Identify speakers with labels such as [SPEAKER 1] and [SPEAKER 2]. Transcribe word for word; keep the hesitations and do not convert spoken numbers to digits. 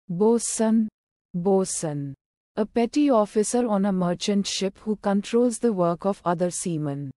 [SPEAKER 1] Bosun. Bosun. A petty officer on a merchant ship who controls the work of other seamen.